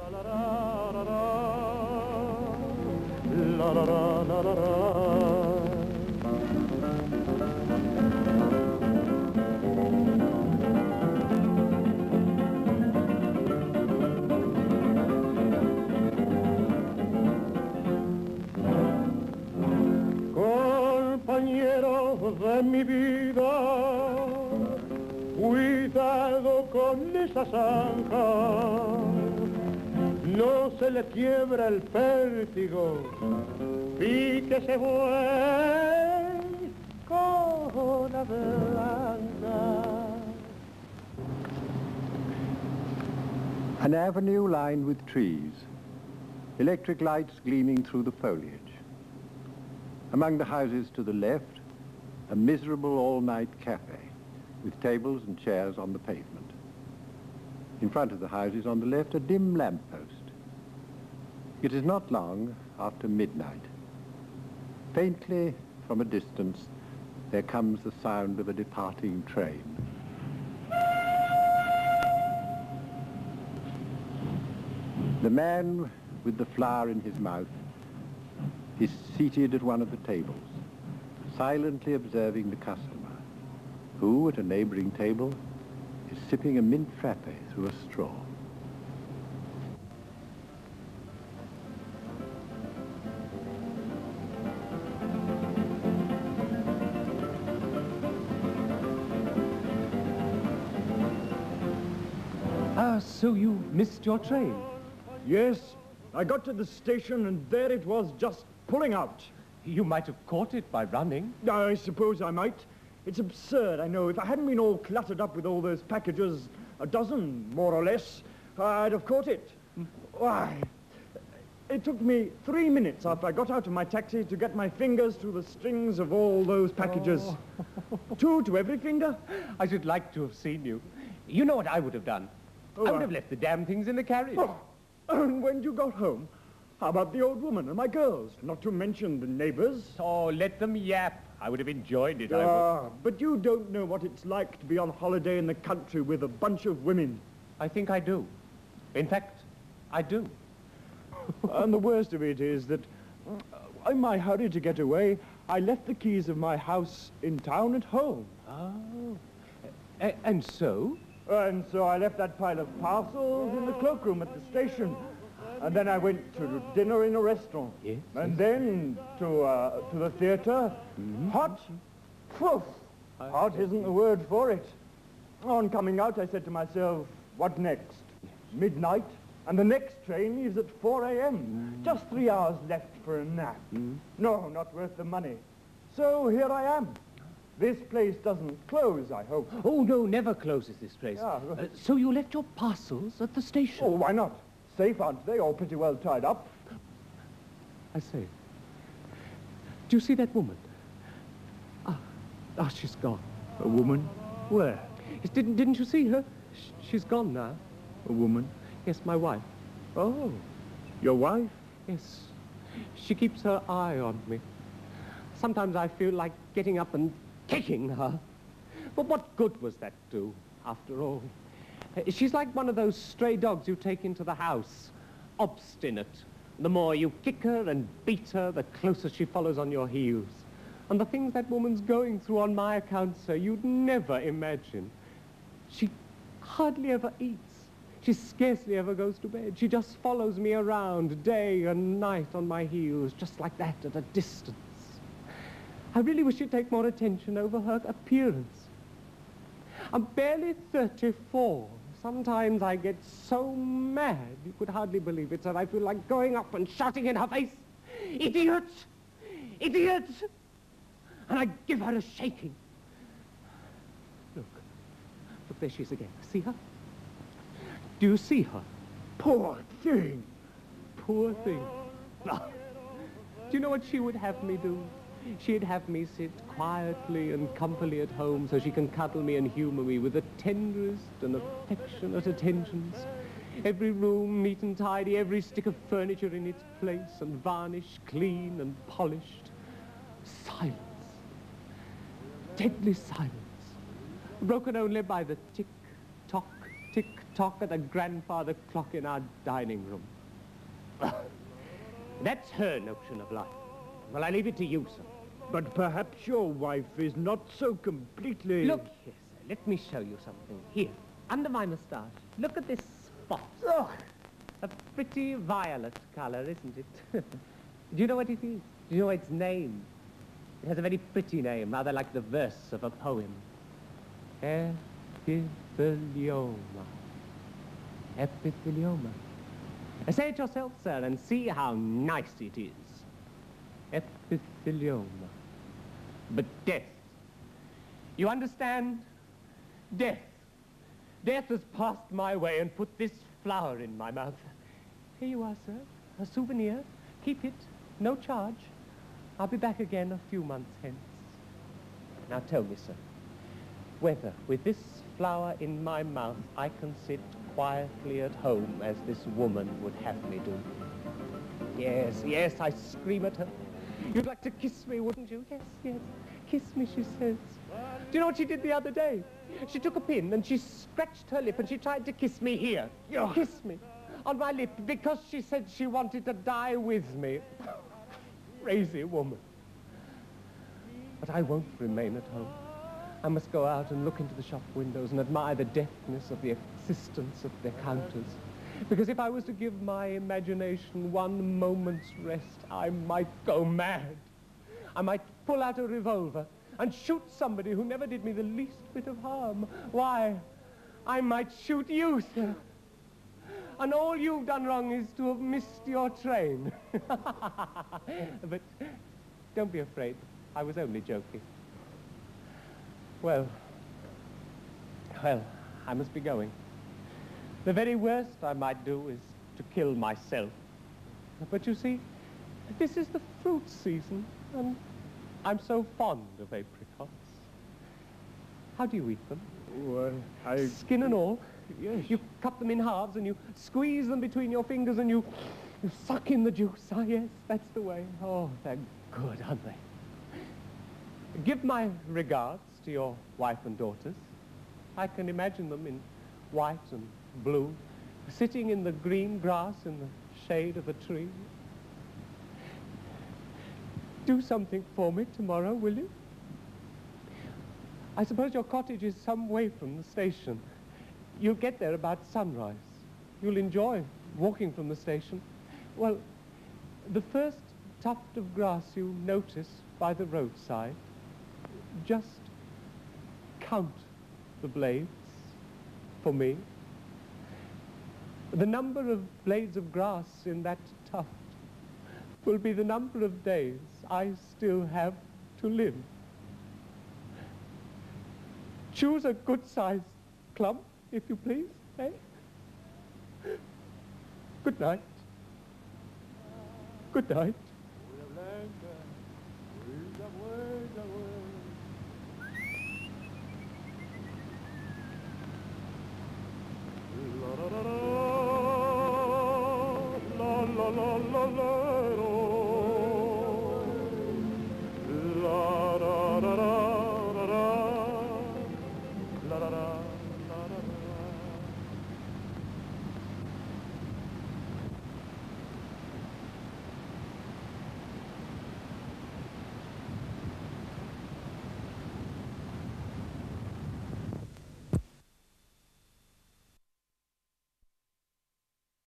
Compañeros de mi vida, cuidado con esa zanja, no se le quiebra el pértigo, píquese buen con la blanca. An avenue lined with trees, electric lights gleaming through the foliage. Among the houses to the left, a miserable all-night cafe with tables and chairs on the pavement. In front of the houses on the left, a dim lamppost. It is not long after midnight. Faintly from a distance, there comes the sound of a departing train. The man with the flower in his mouth is seated at one of the tables, silently observing the customer, who, at a neighboring table, is sipping a mint frappe through a straw. Ah, so you missed your train? Yes, I got to the station and there it was, just pulling out. You might have caught it by running. I suppose I might. It's absurd, I know. If I hadn't been all cluttered up with all those packages, a dozen, more or less, I'd have caught it. Why? It took me 3 minutes after I got out of my taxi to get my fingers through the strings of all those packages. Oh. 2 to every finger. I should like to have seen you. You know what I would have done? I would have left the damn things in the carriage. Oh. And when you got home, how about the old woman and my girls? Not to mention the neighbors. Oh, let them yap. I would have enjoyed it, but you don't know what it's like to be on holiday in the country with a bunch of women. I think I do. In fact, I do. And the worst of it is that, in my hurry to get away, I left the keys of my house in town at home. Oh. And so? And so I left that pile of parcels in the cloakroom at the station. And then I went to dinner in a restaurant. Yes. And then to the theatre. Mm-hmm. Hot? Poof! Hot isn't the word for it. On coming out, I said to myself, what next? Midnight, and the next train leaves at 4 a.m. Just 3 hours left for a nap. No, not worth the money. So here I am. This place doesn't close, I hope. Oh, no, never closes, this place. Yeah. So you left your parcels at the station? Oh, why not? Safe, aren't they? All pretty well tied up. I say, do you see that woman? Ah, she's gone. A woman? Where? Yes, didn't you see her? She's gone now. A woman? Yes, my wife. Oh, your wife? Yes. She keeps her eye on me. Sometimes I feel like getting up and kicking her. But what good was that do, after all? She's like one of those stray dogs you take into the house. Obstinate. The more you kick her and beat her, the closer she follows on your heels. And the things that woman's going through on my account, sir, you'd never imagine. She hardly ever eats. She scarcely ever goes to bed. She just follows me around day and night on my heels, just like that at a distance. I really wish you'd take more attention over her appearance. I'm barely 34. Sometimes I get so mad, you could hardly believe it, sir. I feel like going up and shouting in her face, "Idiot! Idiot!" And I give her a shaking. Look, there she is again. See her? Do you see her? Poor thing. Poor thing. Do you know what she would have me do? She'd have me sit quietly and comfortably at home so she can cuddle me and humor me with the tenderest and affectionate attentions. Every room neat and tidy, every stick of furniture in its place and varnished, clean and polished. Silence. Deadly silence. Broken only by the tick-tock, tick-tock of the grandfather clock in our dining room. That's her notion of life. Well, I leave it to you, sir. But perhaps your wife is not so completely... Look here, sir. Let me show you something. Here, under my moustache. Look at this spot. Oh, A pretty violet color, isn't it? Do you know what it is? Do you know its name? It has a very pretty name, rather like the verse of a poem. Epithelioma. Epithelioma. Say it yourself, sir, and see how nice it is. Epithelioma. But death. You understand? Death. Death has passed my way and put this flower in my mouth. Here you are, sir. A souvenir. Keep it. No charge. I'll be back again a few months hence. Now tell me, sir, whether with this flower in my mouth I can sit quietly at home as this woman would have me do. Yes, yes, I scream at her. You'd like to kiss me, wouldn't you? Yes, yes. Kiss me, she says. Do you know what she did the other day? She took a pin and she scratched her lip and she tried to kiss me here. Kiss me on my lip because she said she wanted to die with me. Crazy woman. But I won't remain at home. I must go out and look into the shop windows and admire the deftness of the existence of their counters. Because if I was to give my imagination one moment's rest, I might go mad. I might pull out a revolver and shoot somebody who never did me the least bit of harm. Why, I might shoot you, sir. And all you've done wrong is to have missed your train. But don't be afraid. I was only joking. Well, I must be going. The very worst I might do is to kill myself. But you see, this is the fruit season, and I'm so fond of apricots. How do you eat them? Well, Skin and all? Yes. You cut them in halves and you squeeze them between your fingers and you suck in the juice. Ah, yes, that's the way. Oh, they're good, aren't they? Give my regards to your wife and daughters. I can imagine them in white and blue, sitting in the green grass in the shade of a tree. Do something for me tomorrow, will you? I suppose your cottage is some way from the station. You'll get there about sunrise. You'll enjoy walking from the station. Well, the first tuft of grass you notice by the roadside, just count the blades for me. The number of blades of grass in that tuft will be the number of days I still have to live. Choose a good-sized clump, if you please, eh? Good night. Good night. La la la la la la la.